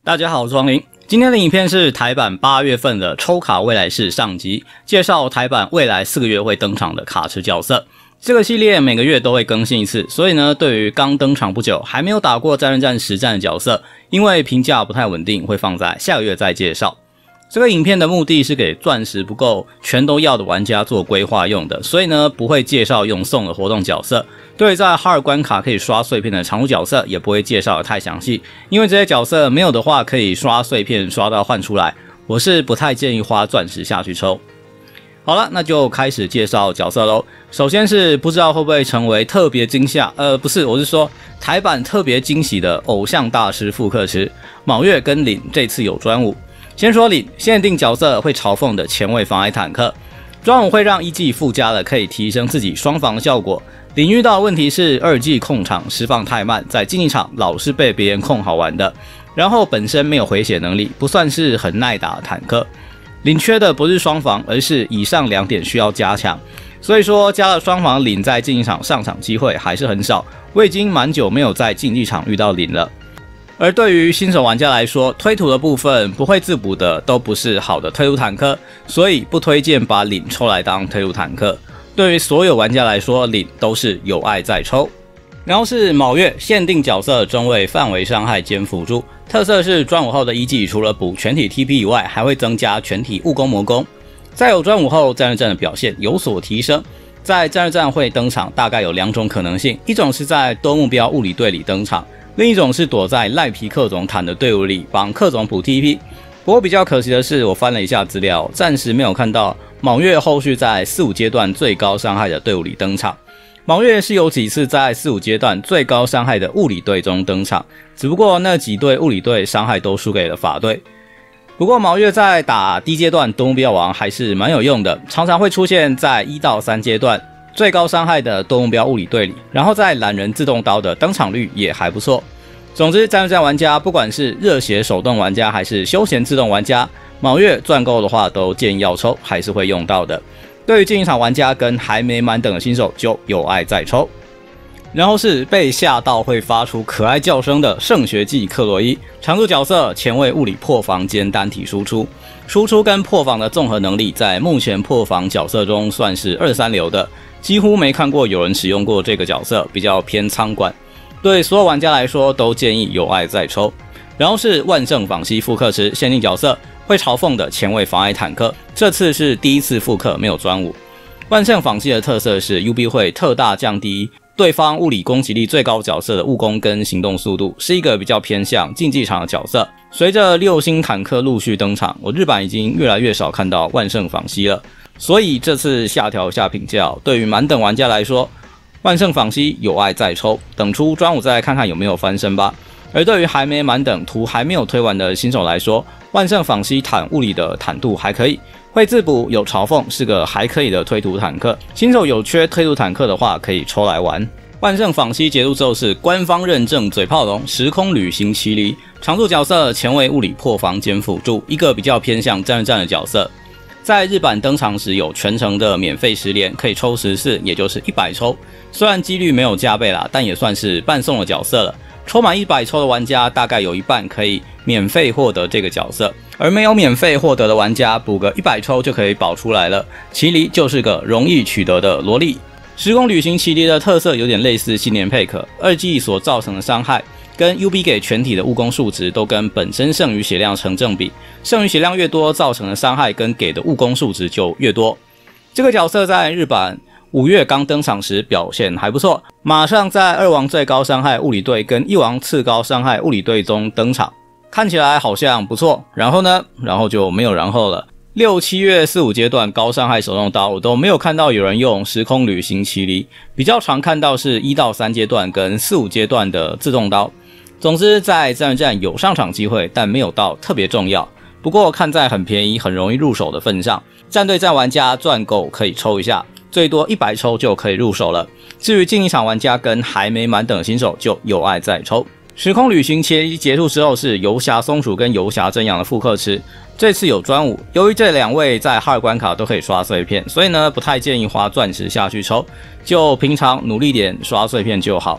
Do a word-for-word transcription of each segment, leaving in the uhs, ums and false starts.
大家好，我是黄林。今天的影片是台版八月份的抽卡未来式上集，介绍台版未来四个月会登场的卡池角色。这个系列每个月都会更新一次，所以呢，对于刚登场不久还没有打过战略战实战的角色，因为评价不太稳定，会放在下个月再介绍。这个影片的目的是给钻石不够全都要的玩家做规划用的，所以呢不会介绍用送的活动角色。对在哈尔关卡可以刷碎片的常驻角色也不会介绍得太详细，因为这些角色没有的话可以刷碎片刷到换出来，我是不太建议花钻石下去抽。好了，那就开始介绍角色咯。首先是不知道会不会成为特别惊吓，呃不是，我是说台版特别惊喜的偶像大师复刻池，卯月跟凛这次有专武。先说凛，限定角色会嘲讽的前卫防癌坦克，专武会让一技附加了可以提升自己双防的效果。凛遇到的问题是二技控场释放太慢，在竞技场老是被别人控好玩的，然后本身没有回血能力，不算是很耐打的坦克。凛缺的不是双防，而是以上两点需要加强，所以说加了双防，凛在竞技场上场机会还是很少。我已经蛮久没有在竞技场遇到凛了。而对于新手玩家来说，推图的部分不会自补的都不是好的推图坦克，所以不推荐把凛抽来当推图坦克。对于所有玩家来说，凛都是有爱在抽。然后是卯月，限定角色中位范围伤害兼辅助，特色是专武后的一技除了补全体 T P 以外，还会增加全体物攻魔攻。在有专武后，战略战的表现有所提升。在战略战会登场大概有两种可能性，一种是在多目标物理队里登场，另一种是躲在赖皮克总坦的队伍里帮克总补 T P。不过比较可惜的是，我翻了一下资料，暂时没有看到卯月后续在四五阶段最高伤害的队伍里登场。卯月是有几次在四五阶段最高伤害的物理队中登场，只不过那几队物理队伤害都输给了法队。不过卯月在打低阶段多目标王还是蛮有用的，常常会出现在一到三阶段最高伤害的多目标物理队里，然后在懒人自动刀的登场率也还不错。总之，战略战玩家不管是热血手动玩家还是休闲自动玩家，卯月赚够的话都建议要抽，还是会用到的。对于竞技场玩家跟还没满等的新手就有爱再抽。然后是被吓到会发出可爱叫声的圣学季克洛伊，常驻角色前卫物理破防兼单体输出，输出跟破防的综合能力在目前破防角色中算是二三流的，几乎没看过有人使用过这个角色，比较偏仓管。对所有玩家来说都建议有爱再抽。然后是万圣仿西复刻池，限定角色会嘲讽的前卫防癌坦克，这次是第一次复刻，没有专武。万圣仿西的特色是 U B 会特大降低对方物理攻击力最高角色的物攻跟行动速度，是一个比较偏向竞技场的角色。随着六星坦克陆续登场，我日版已经越来越少看到万圣仿西了，所以这次下调一下评价，对于满等玩家来说，万圣仿西有爱再抽，等出专武再来看看有没有翻身吧。而对于还没满等图还没有推完的新手来说，万圣仿西坦物理的坦度还可以，会自补有嘲讽，是个还可以的推图坦克。新手有缺推图坦克的话可以抽来玩。万圣仿西结束之后是官方认证嘴炮龙时空旅行奇离，常驻角色前卫物理破防兼辅助，一个比较偏向战略战的角色。在日版登场时有全程的免费十连，可以抽十次，也就是一百抽，虽然几率没有加倍啦，但也算是半送的角色了。抽满一百抽的玩家大概有一半可以免费获得这个角色，而没有免费获得的玩家补个一百抽就可以保出来了。奇离就是个容易取得的萝莉。时空旅行奇离的特色有点类似新年佩克，二技所造成的伤害跟 U B 给全体的物攻数值都跟本身剩余血量成正比，剩余血量越多，造成的伤害跟给的物攻数值就越多。这个角色在日版五月刚登场时表现还不错，马上在二王最高伤害物理队跟一王次高伤害物理队中登场，看起来好像不错。然后呢，然后就没有然后了。六七月四五阶段高伤害手动刀我都没有看到有人用时空旅行奇离，比较常看到是一到三阶段跟四五阶段的自动刀。总之在战略战有上场机会，但没有到特别重要。不过看在很便宜很容易入手的份上，战队战玩家赚够可以抽一下，最多一百抽就可以入手了。至于竞技场玩家跟还没满等的新手就有爱再抽。时空旅行切结束之后是游侠松鼠跟游侠真阳的复刻池，这次有专武。由于这两位在哈尔关卡都可以刷碎片，所以呢不太建议花钻石下去抽，就平常努力点刷碎片就好。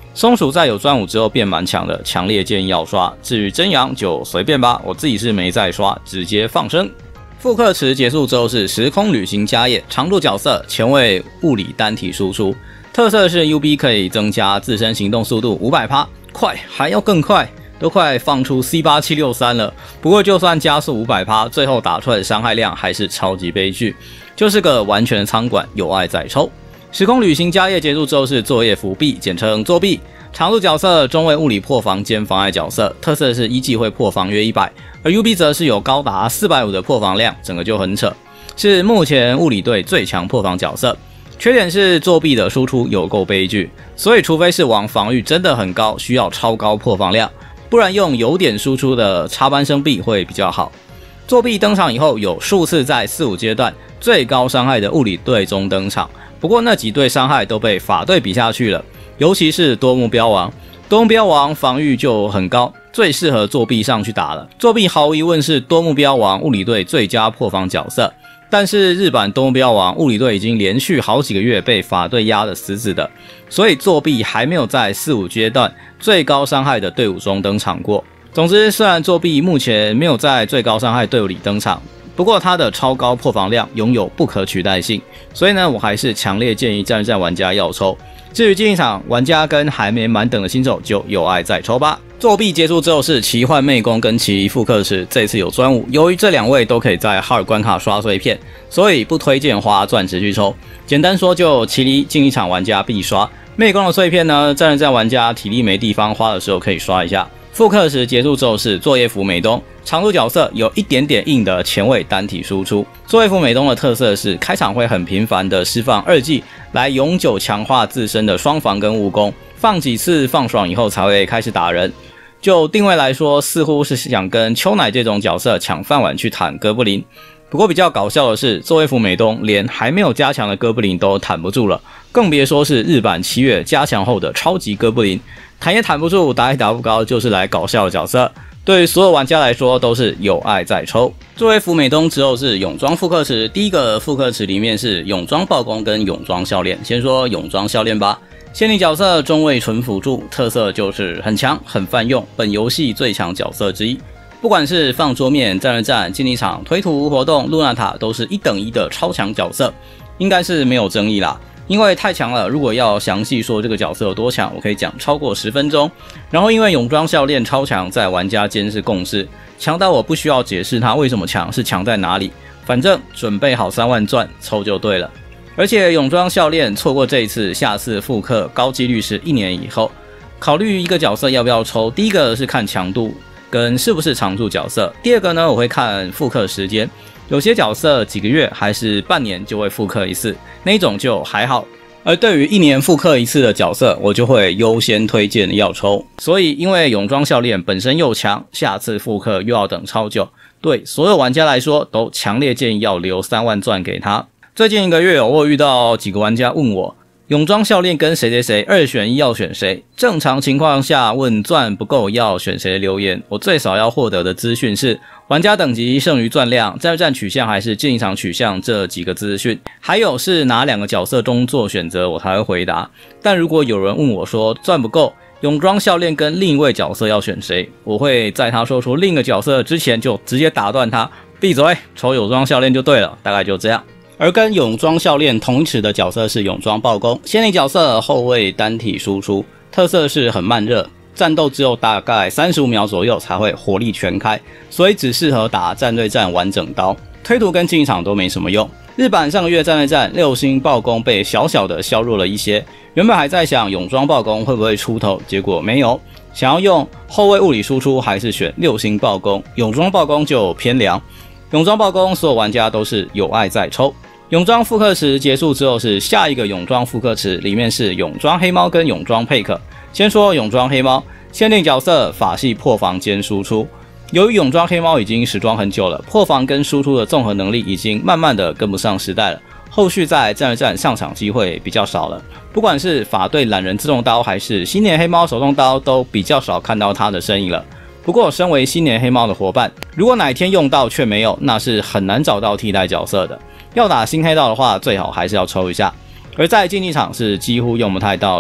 松鼠在有专武之后变蛮强的，强烈建议要刷。至于真阳就随便吧，我自己是没再刷，直接放生。复刻池结束之后是时空旅行家业，常驻角色前卫物理单体输出，特色是 U B 可以增加自身行动速度 百分之五十， 快还要更快，都快放出 C 八七六三 了。不过就算加速 百分之五十， 最后打出来的伤害量还是超级悲剧，就是个完全的仓管，有爱再抽。时空旅行家业结束之后是作业伏笔，简称作弊。常驻角色中位物理破防兼妨碍角色，特色是一季会破防约一百，而 U B 则是有高达四百五十的破防量，整个就很扯，是目前物理队最强破防角色。缺点是作弊的输出有够悲剧，所以除非是王防御真的很高，需要超高破防量，不然用有点输出的插班生币会比较好。作弊登场以后，有数次在四五阶段最高伤害的物理队中登场，不过那几队伤害都被法队比下去了，尤其是多目标王，多目标王防御就很高，最适合作弊上去打了。作弊毫无疑问是多目标王物理队最佳破防角色，但是日版多目标王物理队已经连续好几个月被法队压得死死的，所以作弊还没有在四五阶段最高伤害的队伍中登场过。总之，虽然作弊目前没有在最高伤害队伍里登场，不过它的超高破防量拥有不可取代性，所以呢，我还是强烈建议战战玩家要抽。至于竞技场玩家跟还没满等的新手，就有爱再抽吧。作弊结束之后是奇幻魅宫跟奇离复刻池，这次有专武，由于这两位都可以在哈尔关卡刷碎片，所以不推荐花钻石去抽。简单说，就奇离竞技场玩家必刷，魅宫的碎片呢，战战玩家体力没地方花的时候可以刷一下。复刻时结束之后是作业服美东，常驻角色有一点点硬的前卫单体输出。作业服美东的特色是开场会很频繁的释放二技来永久强化自身的双防跟武功，放几次放爽以后才会开始打人。就定位来说，似乎是想跟秋乃这种角色抢饭碗去坦哥布林。不过比较搞笑的是，作业服美东连还没有加强的哥布林都坦不住了，更别说是日版七月加强后的超级哥布林。弹也弹不住，打也打不高，就是来搞笑的角色。对于所有玩家来说，都是有爱在抽。作为服美东之后是泳装复刻池，第一个复刻池里面是泳装暴攻跟泳装笑脸。先说泳装笑脸吧，限定角色中位纯辅助，特色就是很强、很泛用，本游戏最强角色之一。不管是放桌面、战人战、竞技场、推图活动、露娜塔，都是一等一的超强角色，应该是没有争议啦。因为太强了，如果要详细说这个角色有多强，我可以讲超过十分钟。然后因为泳装笑练超强，在玩家间是共识，强到我不需要解释它为什么强，是强在哪里，反正准备好三万钻抽就对了。而且泳装笑练错过这一次，下次复刻高几率是一年以后。考虑一个角色要不要抽，第一个是看强度跟是不是常驻角色，第二个呢，我会看复刻时间。有些角色几个月还是半年就会复刻一次，那一种就还好。而对于一年复刻一次的角色，我就会优先推荐要抽。所以因为泳装笑练本身又强，下次复刻又要等超久，对所有玩家来说都强烈建议要留三万钻给他。最近一个月我有遇到几个玩家问我，泳装笑练跟谁谁谁二选一要选谁？正常情况下问钻不够要选谁的留言，我最少要获得的资讯是玩家等级剩余钻量、战战取向还是竞技场取向这几个资讯，还有是哪两个角色中做选择，我才会回答。但如果有人问我说钻不够，泳装笑练跟另一位角色要选谁，我会在他说出另一个角色之前就直接打断他，闭嘴，抽泳装笑练就对了，大概就这样。而跟泳装笑练同一池的角色是泳装暴攻，限定角色后卫单体输出，特色是很慢热，战斗只有大概三十五秒左右才会火力全开，所以只适合打战对战完整刀，推图跟竞技场都没什么用。日版上个月战对战六星暴攻被小小的削弱了一些，原本还在想泳装暴攻会不会出头，结果没有。想要用后卫物理输出，还是选六星暴攻，泳装暴攻就偏凉。泳装暴攻所有玩家都是有爱在抽。泳装复刻池结束之后是下一个泳装复刻池，里面是泳装黑猫跟泳装佩克。先说泳装黑猫，限定角色法系破防兼输出。由于泳装黑猫已经时装很久了，破防跟输出的综合能力已经慢慢的跟不上时代了，后续在战对战上场机会比较少了。不管是法队懒人自动刀还是新年黑猫手动刀，都比较少看到他的身影了。不过身为新年黑猫的伙伴，如果哪一天用到却没有，那是很难找到替代角色的。要打新黑道的话，最好还是要抽一下。而在竞技场是几乎用不太到了。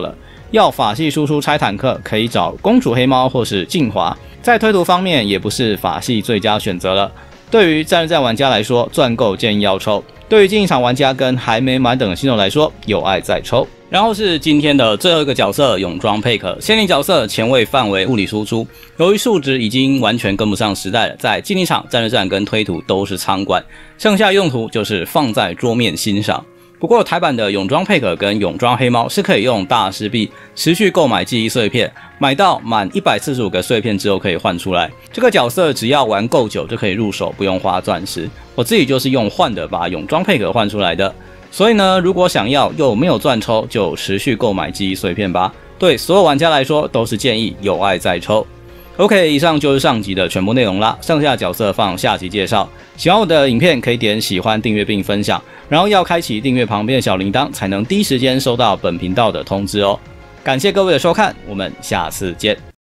要法系输出拆坦克，可以找公主黑猫或是镜华。在推图方面，也不是法系最佳选择了。对于战略战玩家来说，赚够建议要抽；对于进一场玩家跟还没满等的新手来说，有爱再抽。然后是今天的最后一个角色，泳装佩可。限定角色前卫范围物理输出，由于数值已经完全跟不上时代了，在竞技场、战略战跟推图都是仓管，剩下用途就是放在桌面欣赏。不过台版的泳装佩可跟泳装黑猫是可以用大师币持续购买记忆碎片，买到满一百四十五个碎片之后可以换出来。这个角色只要玩够久就可以入手，不用花钻石。我自己就是用换的把泳装佩可换出来的。所以呢，如果想要又没有钻抽，就持续购买记忆碎片吧。对所有玩家来说都是建议有爱再抽。OK， 以上就是上集的全部内容啦，剩下角色放下集介绍。喜欢我的影片可以点喜欢、订阅并分享，然后要开启订阅旁边的小铃铛，才能第一时间收到本频道的通知哦。感谢各位的收看，我们下次见。